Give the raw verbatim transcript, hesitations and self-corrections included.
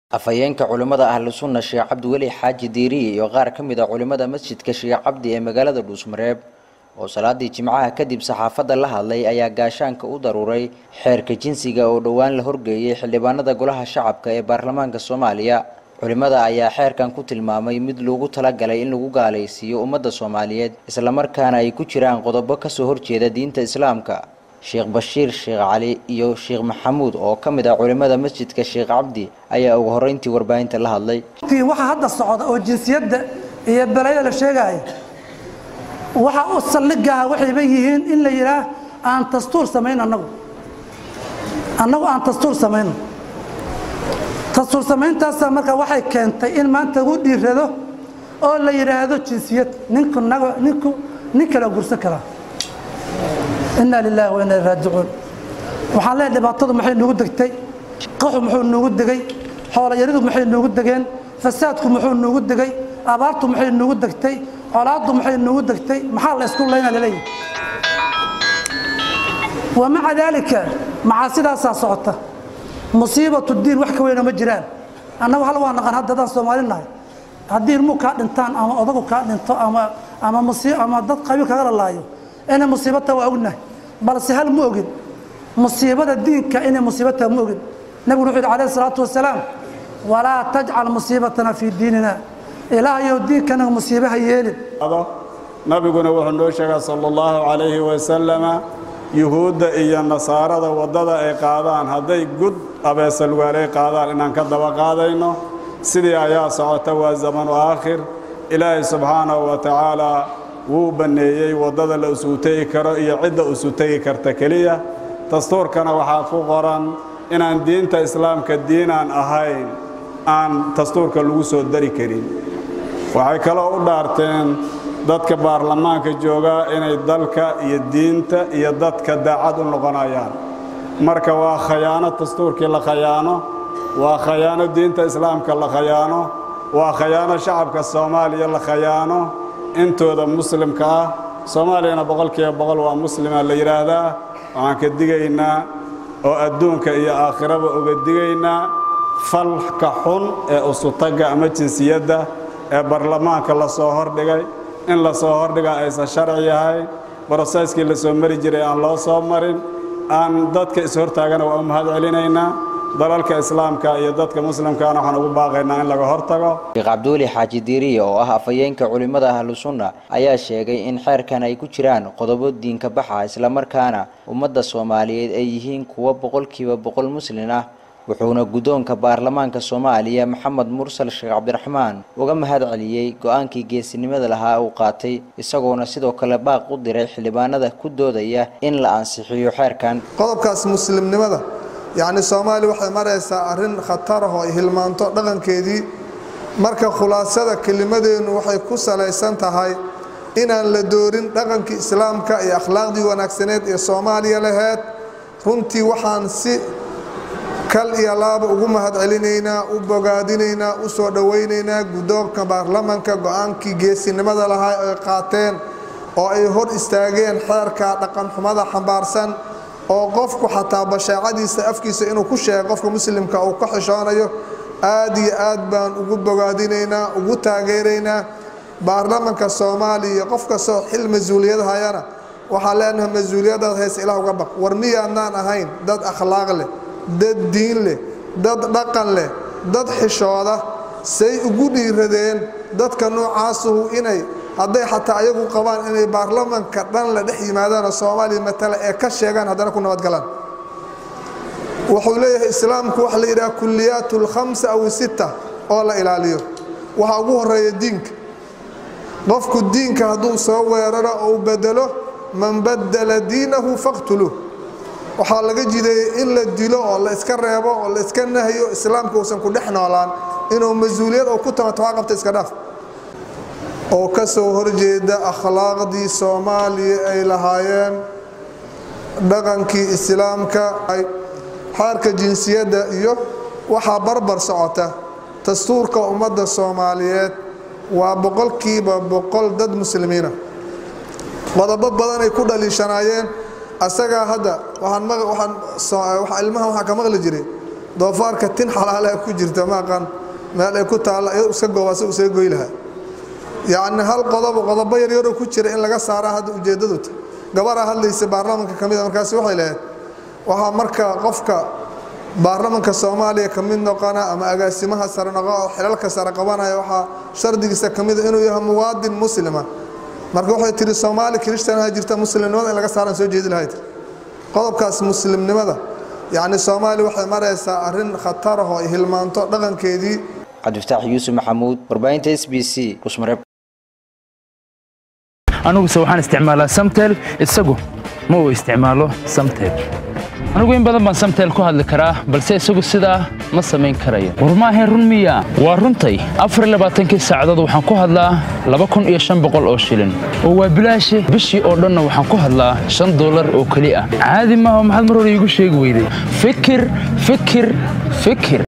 afayeenka culimada ahlu sunna Sheekh Cabdi Weli Xaaji Diiri iyo qaar ka mid ah culimada masjidka Sheekh Cabdi ee magaalada Dhuusmareeb oo salaadii Jimcaha kadib saxaafadda la hadlay ayaa gaashaanka u daruuray xeerka jinsiga oo dhawaan la horgeeyay xildhibaanada golaha shacabka ee baarlamaanka Soomaaliya. culimada ayaa xeerkan ku tilmaamay mid loogu talagalay in lagu gaalaysiiyo ummadda Soomaaliyeed isla markaana ay ku jiraan qodobo ka soo horjeeda diinta Islaamka. Sheekh Bashiir Sheekh Ali iyo Sheekh Maxamuud oo ka mid ah culimada masjidka Sheekh Cabdi ayaa ugu horeyntii warbaahinta la hadlay. waxa hadda socda oo jinsiyadda iyo balayda la sheegay waxa uu saldhigaa waxay yihiin in la yiraahdo aan dastuur sameeyno annagu annagu aan dastuur sameeyno dastuur sameyntaas marka waxay keentay in maanta uu dhiirado oo la yiraahdo jinsiyad ninku naga ninku ninka la gursan kara inna lillahi wa inna ilayhi raaji'uun waxa la dhibaatadu maxay nagu degtay qaxu muxuu nagu degay xoolo yaridu maxay nagu degeen fasaadku muxuu nagu degay abaartu maxay nagu degtay colaadu maxay nagu degtay maxaa la isku leeyna leeyahay ومع ذلك مع سيداسا سocota musiibatu diin wax ka weyn ma jiraan annagu hal waan naqan hadda dad Soomaaliyeed hadii mu ka dhintaan ama odagu ka dhinto ama ama musiib ama dad qabiil kaga laayo ina musiibada waa ognahay balse hal mu ogin musiibada diinka ina musiibada mu ogin nabigu wuxuu calayhi salaatu wasalaam wala taj'al musiibatana fi diinina ilaahay diinkana musiibaha yeelin nabiguna wuxuu noo sheegay sallallahu alayhi wa sallam yuhuudda iyo nasaarada wadada ay qaadaan haday gud abeesal waalay qaadaan inaan ka daba qaadayno sidii ayaa socota waa zaman aakhir ilaahay subhanahu wa ta'ala wuu baneeyay wadada la usuutay karo iyo cidda usuutay karta kaliya dastuurkana waxa ku qoran inaan diinta islaamka diinaan ahayn aan dastuurka lagu soo dari karin waxay kala u dhaarteen dadka baarlamaanka jooga inay dalka iyo diinta iyo dadka daacad u noqonayaan marka waa khiyaano dastuurkii la khiyaano waa khiyaano diinta islaamka la khiyaano waa khiyaano shacabka Soomaaliya la khiyaano intooda muslimka ah Soomaaliyana boqolkiiba boqol waa muslima la yiraahdaa waxaan ka digaynaa oo adduunka iyo aakhiraba uga digaynaa falka xun ee usutaga ama jinsiyadda ee baarlamaanka la soo hordhigay in la soo hordhiga aysan sharci yahay processkii la soo mari jiray aan loo soo marin aan dadka is hortaagana waa mahad celinaynaa dalalka islaamka iyo dadka muslimkaana waxaan ugu baaqaynaa in laga hortago. Sheekh Cabdi Weli Xaaji Diiri oo ah afayeenka culimada ahlu sunna ayaa sheegay in xeerkan ay ku jiraan qodobo diinka baxa isla markaana ummadda Soomaaliyeed ay yihiin kuwa boqolkiiba boqol muslim ah wuxuuna gudoonka baarlamaanka Soomaaliya Maxamed Mursal Sheekh Cabdiraxmaan uga mahad celiyay go'aankii geesinimada lahaa uu qaatay isagoona sidoo kale baaq u diray xildhibaanada ku doodaya in la ansixiyo xeerkan qodobkaas muslimnimada yaani Soomaali waxay maraysaa arin khatar ah oo hilmaanto dhaqankeedii marka khulaasada kelimadeenu waxay ku salaysan tahay inaan la doorin dhaqanka islaamka iyo akhlaaqdii wanaagsaneed ee Soomaaliya lahayd runtii waxaan si kal iyo laab ugu mahad celinaynaa u bogaadinaynaa u soo dhawaynaynaa gudoonka baarlamaanka go'aankii geesinimada lahaa ay qaateen oo ay hor istaageen xeerka dhaqan xumada xambaarsan oo qofku xataa bashaacadiisa afkiisa inuu ku sheego qofka muslimka uu ka xishoonayo aad iyo aad baan ugu bogaadinaynaa ugu taageeraynaa baarlamaanka Soomaaliya qofka soo xil mas'uuliyad hayana waxa leenahay mas'uuliyadaas hees ilaah uga baq war miyaanaan ahayn dad akhlaaq leh dad diin leh dad dhaqan leh dad xishooda say ugu dhiiradeen dadka noocaas ah inay haday xataa ayagu qabaan inay baarlamaanka dhan la dhex yimaadaan Soomaaliya matala ee ka sheegan hadana ku nabad galaan wuxuu leeyahay islaamku wax la yiraahdo kulliyatul khamsa aw sita oo la ilaaliyo waxa ugu horeeya diinka qofku diinka haduu soo weeraro oo bedelo man badala diinahu faqtuluhu waxa laga jiday in la dilo oo la iska reebo oo la iska nahayo islaamku uusan ku dhex noolaan inuu mas'uuliyad oo ku tamato qabta iska dhaaf oo ka soo horjeeda akhlaaqdii Soomaaliya ay lahaayeen dhaqankii islaamka ay xarka jinsiyadda iyo waxa barbar socota dastuurka ummadda Soomaaliyeed waa boqolkiiba boqol dad muslimiina wadaba badan ay ku dhalishanayeen asaga hada waxaan waxaan waxa ilmaha waxa ka maqli jiray doofaarka tin xalaale ku jirta ma aqaan meel ay ku taala iska goobaas u soo gooy lahaa yaani hal qodob qodob yar yar ku jira in laga saaro hadda ujeedadu gabar hadlaysa baarlamaanka kamid markaas waxay leeyahay waxa marka qofka baarlamaanka Soomaaliya kamid noqona ama agaasimaha sare noqo xilalka sare qabanaya waxa shardigiisa kamid inuu yahay muwaadin muslima marka waxay tiri Soomaali Kirishtaan ha jirta muslimnimada in laga saaran soo jeedi lahayd qodobkaas muslimnimada yaani Soomaali waxay maraysaa arrin khatar ah oo hilmaanto dhaqankeedii Cabdifataax Yuusuf Maxamuud warbaahinta S B C Dhuusmareeb anigu soo waxaan isticmaalaa Samtel isagu ma uu isticmaalo Samtel anigu in badan baan Samtel ku hadli karaa balse isagu sida ma sameyn karayo war ma ahayn run miya waa runtay afar iyo labaatan saacadood waxaan ku hadlaa laba kun iyo shan boqol oo shilin oo waa bilaash bishii oo dhan waxaan ku hadlaa shan dollar oo kali ah caadi ma aha maxaad mar hore igu sheegi weyday fikir fikir fikir